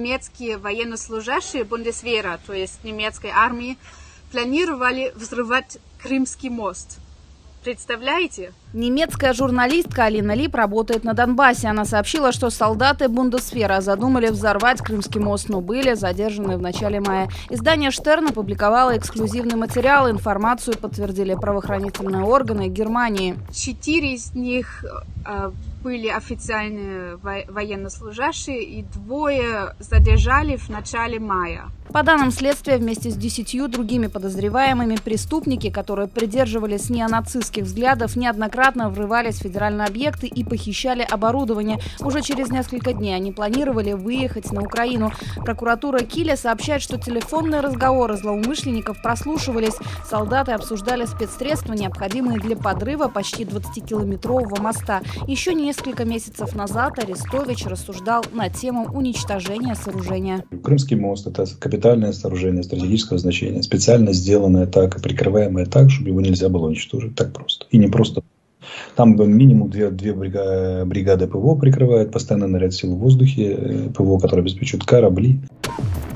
немецкие военнослужащие Бундесвера, то есть немецкой армии, планировали взрывать Крымский мост. Представляете? Немецкая журналистка Алина Лип работает на Донбассе. Она сообщила, что солдаты Бундесвера задумали взорвать Крымский мост, но были задержаны в начале мая. Издание «Штерн» опубликовало эксклюзивный материал. Информацию подтвердили правоохранительные органы Германии. 4 из них были официальные военнослужащие, и 2 задержали в начале мая. По данным следствия, вместе с 10 другими подозреваемыми преступники, которые придерживались неонацистских взглядов, неоднократно врывались в федеральные объекты и похищали оборудование. Уже через несколько дней они планировали выехать на Украину. Прокуратура Киля сообщает, что телефонные разговоры злоумышленников прослушивались. Солдаты обсуждали спецсредства, необходимые для подрыва почти 20-километрового моста. Еще несколько месяцев назад Арестович рассуждал на тему уничтожения сооружения. Крымский мост – это капитальное сооружение стратегического значения, специально сделанное так и прикрываемое так, чтобы его нельзя было уничтожить так просто. И не просто. Там минимум 2 бригады ПВО прикрывают, постоянный наряд сил в воздухе, ПВО, которые обеспечивают корабли.